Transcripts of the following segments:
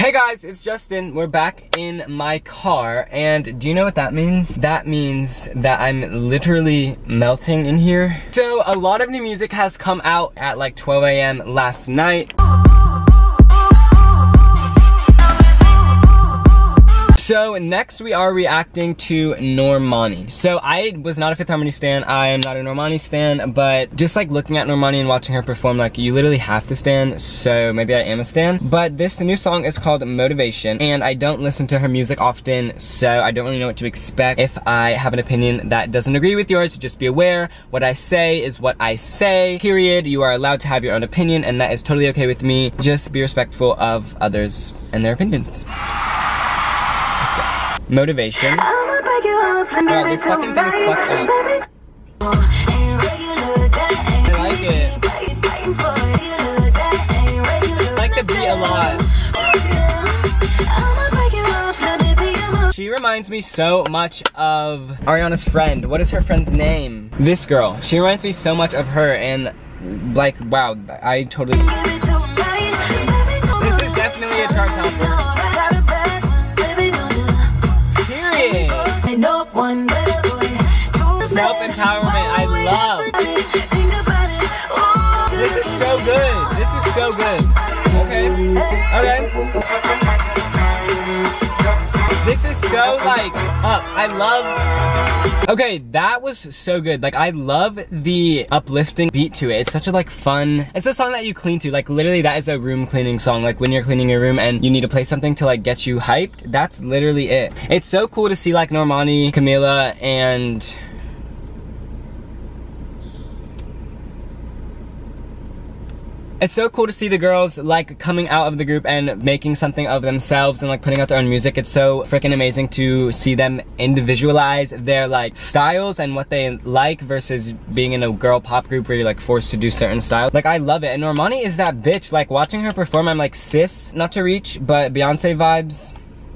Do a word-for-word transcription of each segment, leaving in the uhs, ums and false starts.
Hey guys, it's Justin. We're back in my car, and do you know what that means? That means that I'm literally melting in here. So a lot of new music has come out at like twelve A M last night. So next we are reacting to Normani. So I was not a Fifth Harmony stan, I am not a Normani stan, but just like looking at Normani and watching her perform, like you literally have to stan, so maybe I am a stan. But this new song is called Motivation, and I don't listen to her music often, so I don't really know what to expect. If I have an opinion that doesn't agree with yours, just be aware, what I say is what I say, period. You are allowed to have your own opinion, and that is totally okay with me. Just be respectful of others and their opinions. Motivation. Oh, this fucking thing is fucked up. I like it. I like the beat a lot. She reminds me so much of Ariana's friend. What is her friend's name? This girl. She reminds me so much of her, and like, wow, I totally... This is definitely a chart topper. Self-empowerment, I love. This is so good. This is so good. Okay. Okay. This is so like up. I love. Okay, that was so good. Like I love the uplifting beat to it. It's such a like fun. It's a song that you clean to. Like literally that is a room cleaning song. Like when you're cleaning your room and you need to play something to like get you hyped. That's literally it. It's so cool to see like Normani, Camila, and it's so cool to see the girls like coming out of the group and making something of themselves and like putting out their own music. It's so freaking amazing to see them individualize their like styles and what they like versus being in a girl pop group where you're like forced to do certain styles. Like I love it. And Normani is that bitch. Like watching her perform, I'm like, sis, not to reach, but Beyonce vibes.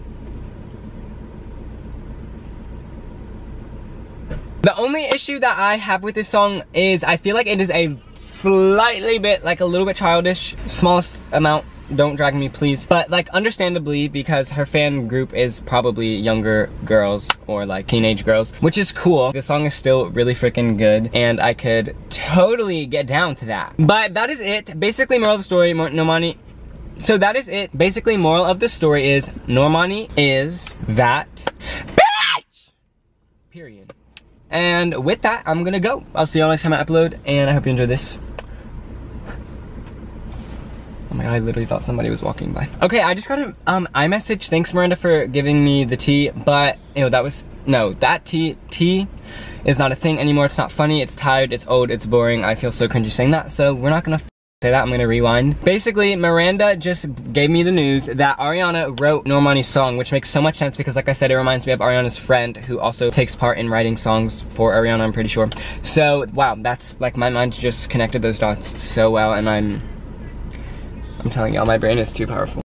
The only issue that I have with this song is I feel like it is a slightly bit, like a little bit childish. Smallest amount, don't drag me please. But like understandably, because her fan group is probably younger girls or like teenage girls, which is cool. The song is still really freaking good and I could totally get down to that. But that is it. Basically, moral of the story, Normani. So that is it. Basically, moral of the story is Normani is that bitch! Period. And with that, I'm gonna go. I'll see y'all next time I upload, and I hope you enjoy this. Oh my god, I literally thought somebody was walking by. Okay, I just got an um, iMessage. Thanks, Miranda, for giving me the tea, but, you know, that was, no, that tea, tea is not a thing anymore. It's not funny, it's tired, it's old, it's boring. I feel so cringy saying that, so we're not gonna say that. I'm gonna rewind. Basically, Miranda just gave me the news that Ariana wrote Normani's song, which makes so much sense because like I said, it reminds me of Ariana's friend who also takes part in writing songs for Ariana, I'm pretty sure. So, wow, that's like my mind just connected those dots so well, and I'm I'm telling y'all, my brain is too powerful.